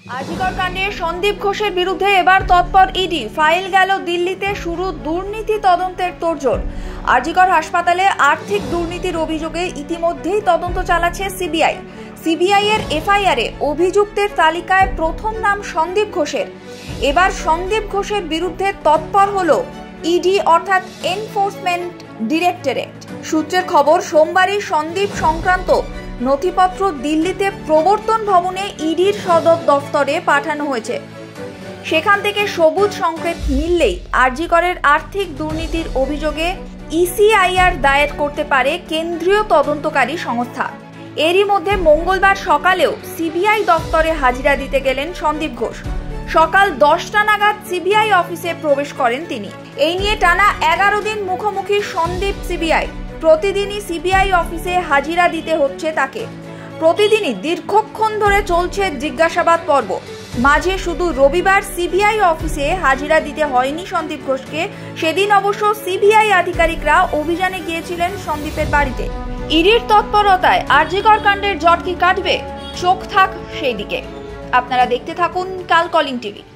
আজিকর কাণ্ডে সন্দীপ ঘোষের বিরুদ্ধে এবার তৎপর ইডি। ফাইল গেল দিল্লিতে, শুরু দুর্নীতি তদন্তের তোড়জোড়। আজিকর হাসপাতালে আর্থিক দুর্নীতির অভিযোগে ইতিমধ্যেই তদন্ত চালাচ্ছে সিবিআই। সিবিআই এর এফআইআরে অভিযুক্তের তালিকায় প্রথম নাম সন্দীপ ঘোষের। এবার সন্দীপ ঘোষের বিরুদ্ধে তৎপর হলো ইডি অর্থাৎ এনফোর্সমেন্ট ডিরেক্টরেট। সূত্রের খবর, সোমবারই সন্দীপ সংক্রান্ত নথিপত্র দিল্লিতে প্রবর্তন ভবনে ইডির সদর দফতরে পাঠানো হয়েছে। সেখান থেকে সবুজ সংকেত মিললেই আরজিকরের আর্থিক দুর্নীতির অভিযোগে ইসিআইআর দায়ের করতে পারে কেন্দ্রীয় তদন্তকারী সংস্থা। এরই মধ্যে মঙ্গলবার সকালেও সিবিআই দফতরে হাজিরা দিতে গেলেন সন্দীপ ঘোষ। সকাল 10টা নাগাদ সিবিআই অফিসে প্রবেশ করেন তিনি। এই নিয়ে টানা 11 দিন মুখোমুখি সন্দীপ সিবিআই। প্রতিদিনই সিবিআই অফিসে হাজিরা দিতে হচ্ছে তাকে। প্রতিদিনই দীর্ঘক্ষণ ধরে চলছে জিজ্ঞাসাবাদ পর্ব। মাঝে শুধু রবিবার সিবিআই অফিসে হাজিরা দিতে হয়নি সন্দীপ ঘোষকে। সেদিন অবশ্য সিবিআই আধিকারিকরা অভিযানে গিয়েছিলেন সন্দীপের বাড়িতে। ইডির তৎপরতায় আরজিকর কাণ্ডের জট কি কাটবে? চোখ থাক সেই দিকে। আপনারা দেখতে থাকুন কাল কলিং টিভি।